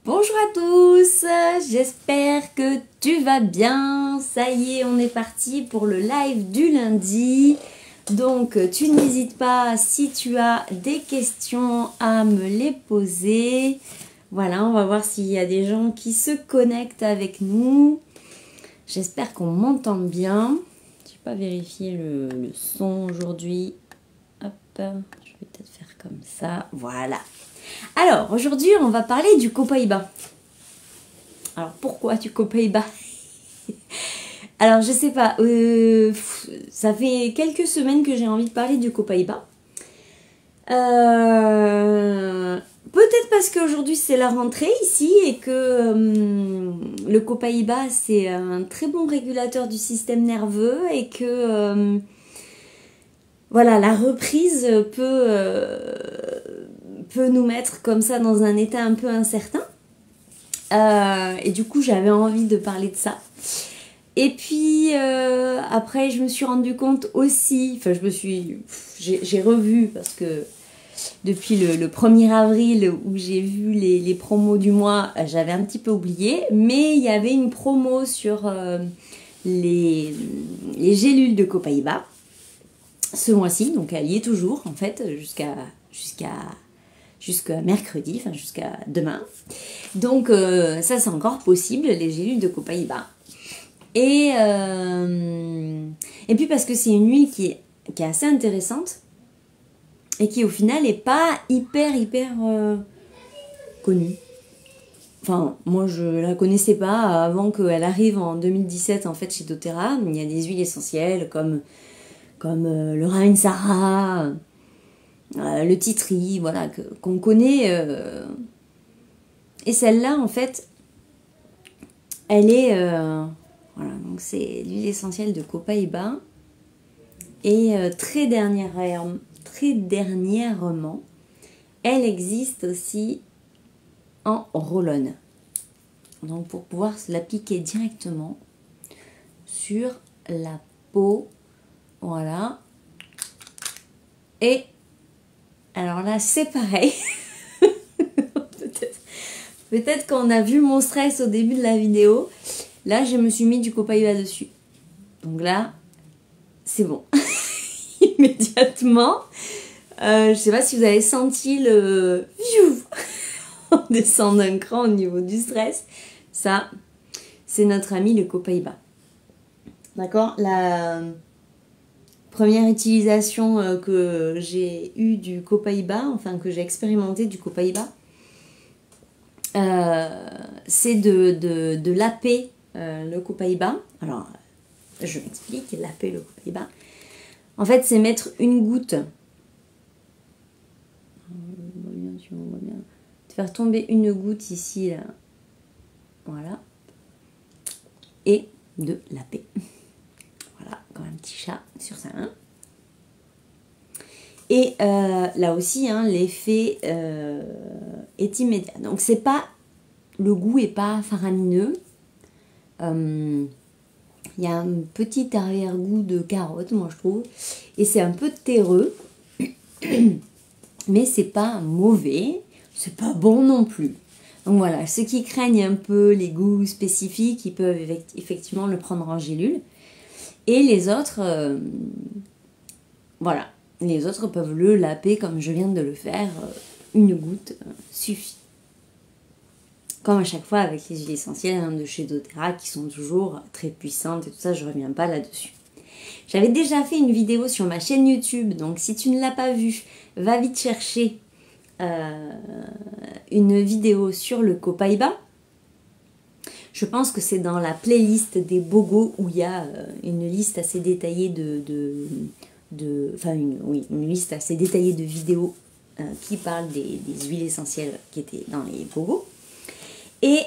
Bonjour à tous, j'espère que tu vas bien. Ça y est, on est parti pour le live du lundi. Donc, tu n'hésites pas, si tu as des questions, à me les poser. Voilà, on va voir s'il y a des gens qui se connectent avec nous. J'espère qu'on m'entend bien. Je vais pas vérifier le son aujourd'hui. Hop, je vais peut-être faire comme ça. Voilà. Alors, aujourd'hui, on va parler du Copaiba. Alors, pourquoi du Copaiba? Alors, je sais pas. Ça fait quelques semaines que j'ai envie de parler du Copaiba. Peut-être parce qu'aujourd'hui, c'est la rentrée ici et que le Copaiba, c'est un très bon régulateur du système nerveux et que... voilà, la reprise peut nous mettre comme ça dans un état un peu incertain. Et du coup, j'avais envie de parler de ça. Et puis, après, je me suis rendu compte aussi, enfin, j'ai revu, parce que depuis le 1er avril, où j'ai vu les promos du mois, j'avais un petit peu oublié, mais il y avait une promo sur les gélules de Copaiba, ce mois-ci, donc elle y est toujours, en fait, jusqu'à mercredi, enfin jusqu'à demain. Donc ça c'est encore possible, les gélules de Copaiba. Et puis parce que c'est une huile qui est assez intéressante et qui au final n'est pas hyper connue. Enfin, moi je la connaissais pas avant qu'elle arrive en 2017 en fait chez doTERRA. Il y a des huiles essentielles comme le Ravensara, le tea tree, voilà, qu'on connaît. Et celle-là, en fait, elle est... voilà, donc c'est l'huile essentielle de Copaiba. Et très dernièrement, elle existe aussi en roll-on. Donc pour pouvoir se l'appliquer directement sur la peau. Voilà. Et alors là, c'est pareil. Peut-être qu'on a vu mon stress au début de la vidéo. Là, je me suis mis du Copaiba dessus. Donc là, c'est bon. Immédiatement. Je sais pas si vous avez senti le... on descend d'un cran au niveau du stress. Ça, c'est notre ami le Copaiba. D'accord? La première utilisation que j'ai eue du Copaiba, enfin que j'ai expérimenté du Copaiba, c'est de laper le Copaiba. Alors, je m'explique, laper le Copaiba. En fait, c'est mettre une goutte. De faire tomber une goutte ici, là. Voilà. Et de laper. Voilà, comme un petit chat sur sa main. Et là aussi, hein, l'effet est immédiat. Donc, c'est pas... Le goût est pas faramineux. Il y a un petit arrière-goût de carotte, moi, je trouve. Et c'est un peu terreux. Mais c'est pas mauvais. C'est pas bon non plus. Donc, voilà. Ceux qui craignent un peu les goûts spécifiques, ils peuvent effectivement le prendre en gélule. Et les autres... voilà. Les autres peuvent le laper comme je viens de le faire. Une goutte suffit. Comme à chaque fois avec les huiles essentielles hein, de chez doTERRA qui sont toujours très puissantes et tout ça, je ne reviens pas là-dessus. J'avais déjà fait une vidéo sur ma chaîne YouTube, donc si tu ne l'as pas vue, va vite chercher une vidéo sur le Copaiba. Je pense que c'est dans la playlist des Bogos où il y a une liste assez détaillée une liste assez détaillée de vidéos qui parlent des huiles essentielles qui étaient dans les Bogos. Et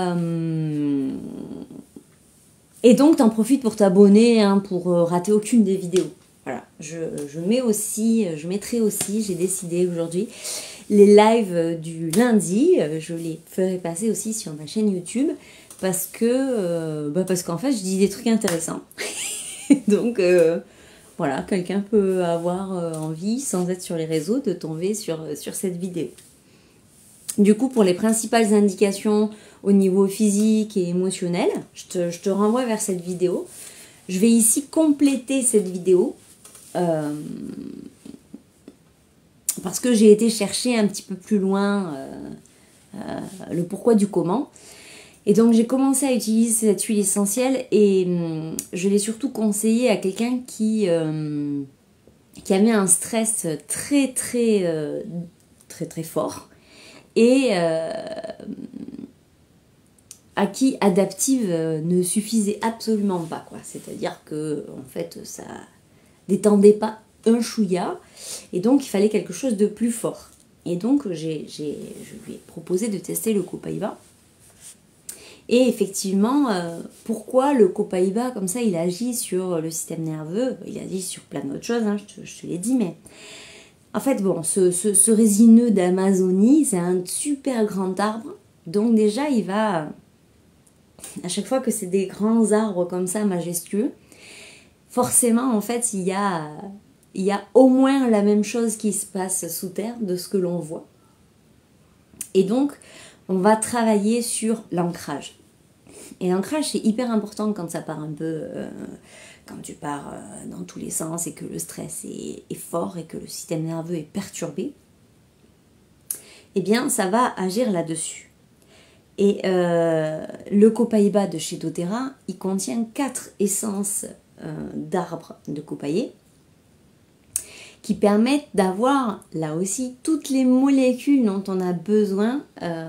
donc, t'en profites pour t'abonner, hein, pour rater aucune des vidéos. Voilà, je mettrai aussi, j'ai décidé aujourd'hui, les lives du lundi, je les ferai passer aussi sur ma chaîne YouTube, parce qu'en fait, je dis des trucs intéressants. Donc, voilà, quelqu'un peut avoir envie, sans être sur les réseaux, de tomber sur cette vidéo. Du coup, pour les principales indications au niveau physique et émotionnel, je te renvoie vers cette vidéo. Je vais ici compléter cette vidéo parce que j'ai été chercher un petit peu plus loin le pourquoi du comment. Et donc j'ai commencé à utiliser cette huile essentielle et je l'ai surtout conseillée à quelqu'un qui avait un stress très fort et à qui Adaptive ne suffisait absolument pas, quoi. C'est-à-dire que en fait ça détendait pas un chouïa et donc il fallait quelque chose de plus fort. Et donc je lui ai proposé de tester le Copaiba. Et effectivement, pourquoi le Copaiba, comme ça, il agit sur le système nerveux, il agit sur plein d'autres choses, hein, je te l'ai dit, mais en fait, bon, ce résineux d'Amazonie, c'est un super grand arbre, donc déjà, il va, à chaque fois que c'est des grands arbres comme ça, majestueux, forcément, en fait, il y a au moins la même chose qui se passe sous terre de ce que l'on voit. Et donc, on va travailler sur l'ancrage. Et l'ancrage, c'est hyper important quand ça part un peu, quand tu pars dans tous les sens et que le stress est fort et que le système nerveux est perturbé. Eh bien, ça va agir là-dessus. Et le Copaiba de chez doTERRA, il contient 4 essences d'arbres de copailler qui permettent d'avoir, là aussi, toutes les molécules dont on a besoin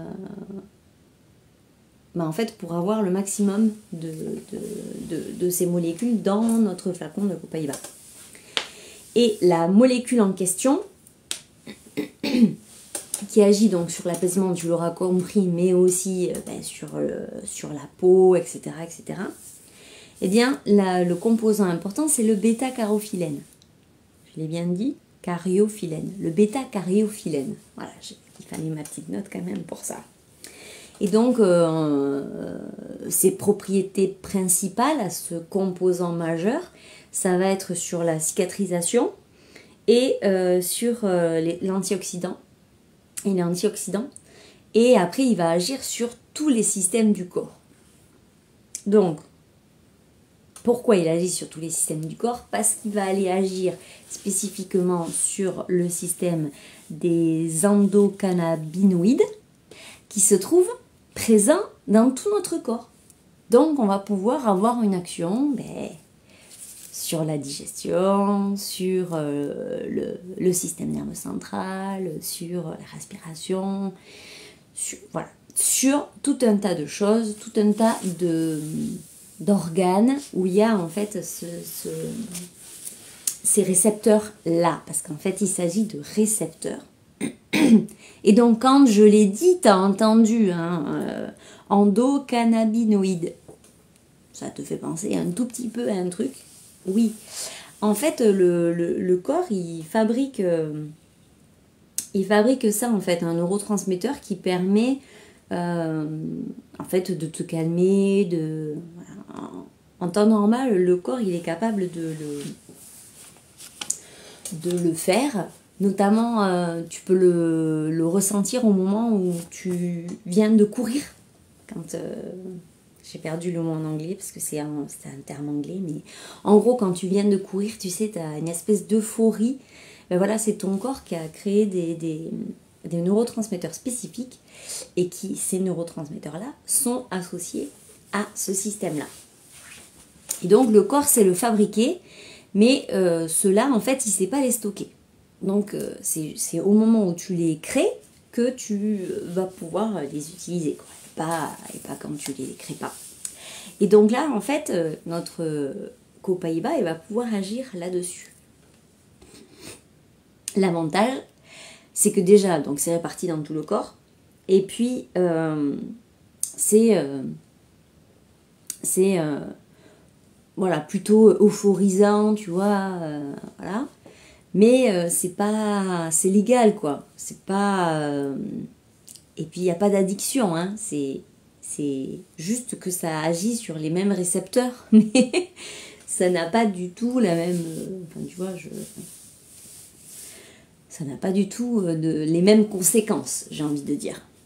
en fait, pour avoir le maximum de ces molécules dans notre flacon de Copaiba. Et la molécule en question, qui agit donc sur l'apaisement, tu l'auras compris, mais aussi sur la peau, etc., etc., eh bien, le composant important, c'est le bêta-caryophyllène. Je l'ai bien dit, caryophyllène. Le bêta-caryophyllène. Voilà, il fallait ma petite note quand même pour ça. Et donc, ses propriétés principales à ce composant majeur, ça va être sur la cicatrisation et sur l'antioxydant. Et après, il va agir sur tous les systèmes du corps. Donc, pourquoi il agit sur tous les systèmes du corps? Parce qu'il va aller agir spécifiquement sur le système des endocannabinoïdes qui se trouvent présent dans tout notre corps. Donc, on va pouvoir avoir une action sur la digestion, sur le système nerveux central, sur la respiration, sur tout un tas de choses, tout un tas d'organes où il y a en fait ces récepteurs-là, parce qu'en fait, il s'agit de récepteurs. Et donc, quand je l'ai dit, tu as entendu, endocannabinoïdes. Ça te fait penser un tout petit peu à un truc? Oui. En fait, le corps, il fabrique ça, en fait, un neurotransmetteur qui permet, en fait, de te calmer, voilà. En temps normal, le corps, il est capable de le faire. Notamment, tu peux le ressentir au moment où tu viens de courir. Quand j'ai perdu le mot en anglais parce que c'est un terme anglais, mais en gros, quand tu viens de courir, tu sais, tu as une espèce d'euphorie. Ben voilà, c'est ton corps qui a créé des neurotransmetteurs spécifiques et ces neurotransmetteurs-là sont associés à ce système-là. Et donc, le corps sait le fabriquer, mais ceux-là, en fait, il ne sait pas les stocker. Donc, c'est au moment où tu les crées que tu vas pouvoir les utiliser, quoi. Et pas quand tu les crées pas. Et donc là, en fait, notre Copaiba, il va pouvoir agir là-dessus. L'avantage, c'est que déjà, donc c'est réparti dans tout le corps. Et puis, c'est voilà, plutôt euphorisant, tu vois, voilà. Mais c'est légal, quoi. C'est pas... et puis, il n'y a pas d'addiction, hein. C'est juste que ça agit sur les mêmes récepteurs, mais ça n'a pas du tout la même... enfin, tu vois, ça n'a pas du tout les mêmes conséquences, j'ai envie de dire.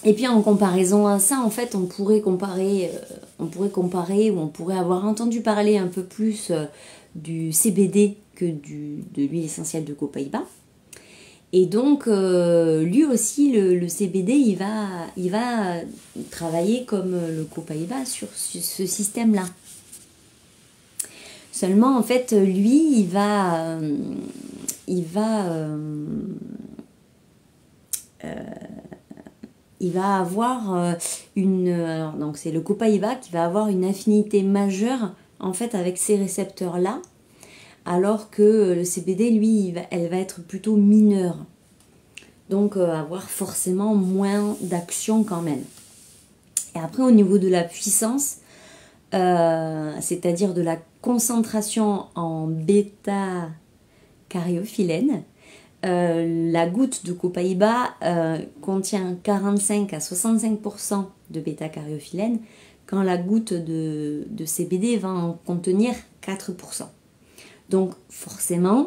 Et puis en comparaison à ça, en fait, on pourrait comparer ou on pourrait avoir entendu parler un peu plus du CBD que de l'huile essentielle de copaïba. Et donc, lui aussi, le CBD, il va travailler comme le copaïba sur ce système-là. Seulement, en fait, lui, il va avoir alors, donc c'est le copaïba qui va avoir une affinité majeure en fait avec ces récepteurs-là, alors que le CBD, lui, elle va être plutôt mineure. Donc avoir forcément moins d'action quand même. Et après, au niveau de la puissance, c'est-à-dire de la concentration en bêta-cariophyllène, la goutte de copaïba contient 45 à 65% de bêta-cariophyllène, quand la goutte de CBD va en contenir 4%. Donc forcément,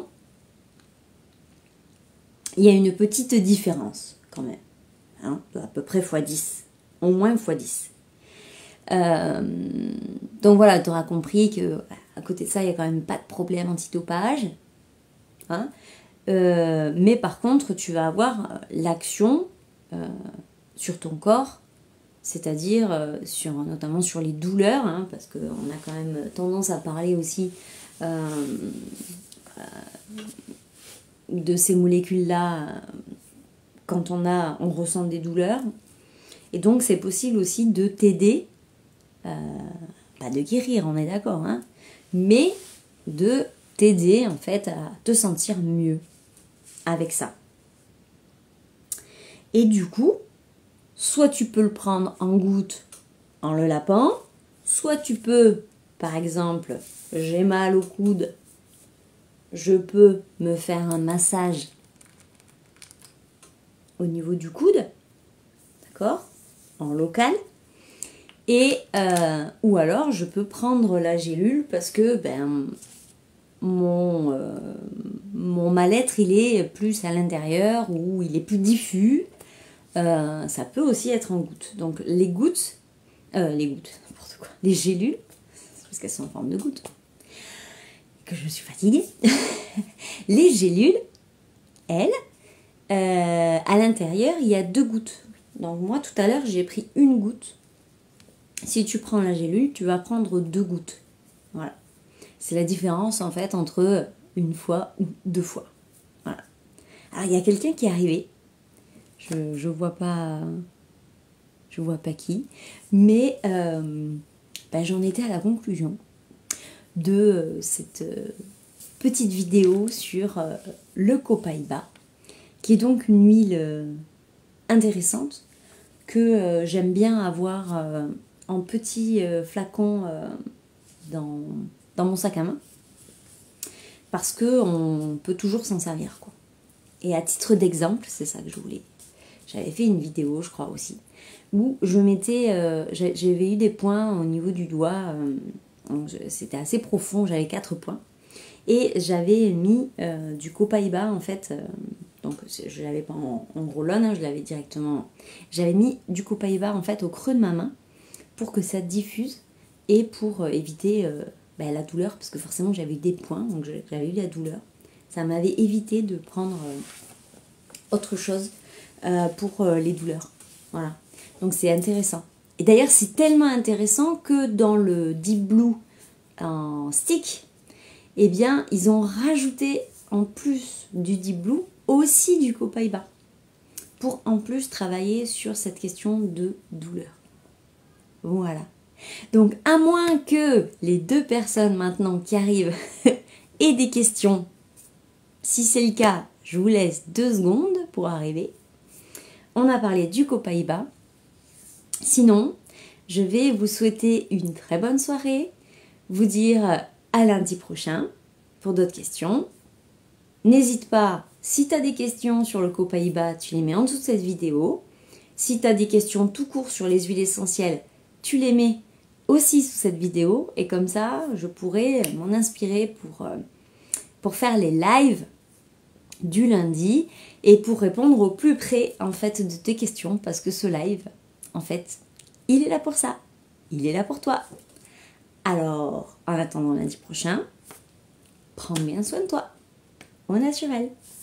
il y a une petite différence quand même, hein, à peu près x10, au moins x10. Donc voilà, tu auras compris que à côté de ça, il n'y a quand même pas de problème antidopage. Hein. Mais par contre, tu vas avoir l'action sur ton corps, c'est-à-dire notamment sur les douleurs, hein, parce qu'on a quand même tendance à parler aussi de ces molécules-là quand on ressent des douleurs. Et donc, c'est possible aussi de t'aider, pas de guérir, on est d'accord, hein, mais de t'aider en fait à te sentir mieux avec ça. Et du coup, soit tu peux le prendre en gouttes en le lapant, soit tu peux, par exemple, j'ai mal au coude, je peux me faire un massage au niveau du coude, d'accord, en local, et ou alors je peux prendre la gélule parce que mon mal-être il est plus à l'intérieur ou il est plus diffus. Ça peut aussi être en gouttes. Donc les gélules, parce qu'elles sont en forme de gouttes, que je suis fatiguée. Les gélules, elles, à l'intérieur, il y a 2 gouttes. Donc moi, tout à l'heure, j'ai pris 1 goutte. Si tu prends la gélule, tu vas prendre 2 gouttes. Voilà. C'est la différence, en fait, entre 1 fois ou 2 fois. Voilà. Alors, il y a quelqu'un qui est arrivé. Je vois pas qui. Mais j'en étais à la conclusion de cette petite vidéo sur le copaïba, qui est donc une huile intéressante que j'aime bien avoir en petits flacons dans mon sac à main, parce qu'on peut toujours s'en servir, quoi. Et à titre d'exemple, c'est ça que je voulais. J'avais fait une vidéo, je crois aussi, où j'avais eu des points au niveau du doigt, c'était assez profond, j'avais 4 points, et j'avais mis du copaïba en fait, donc je l'avais pas en roll-on, hein, je l'avais directement, j'avais mis du copaïba en fait au creux de ma main pour que ça diffuse et pour éviter la douleur, parce que forcément j'avais eu des points, donc j'avais eu la douleur, ça m'avait évité de prendre autre chose pour les douleurs. Voilà. Donc c'est intéressant. Et d'ailleurs c'est tellement intéressant que dans le Deep Blue en stick, eh bien ils ont rajouté en plus du Deep Blue aussi du copaïba pour en plus travailler sur cette question de douleur. Voilà. Donc à moins que les 2 personnes maintenant qui arrivent aient des questions, si c'est le cas, je vous laisse 2 secondes pour arriver. On a parlé du copaïba. Sinon, je vais vous souhaiter une très bonne soirée, vous dire à lundi prochain pour d'autres questions. N'hésite pas, si tu as des questions sur le copaïba, tu les mets en dessous de cette vidéo. Si tu as des questions tout court sur les huiles essentielles, tu les mets aussi sous cette vidéo. Et comme ça, je pourrai m'en inspirer pour faire les lives du lundi et pour répondre au plus près en fait de tes questions parce que ce live, en fait, il est là pour ça. Il est là pour toi. Alors, en attendant lundi prochain, prends bien soin de toi, au naturel.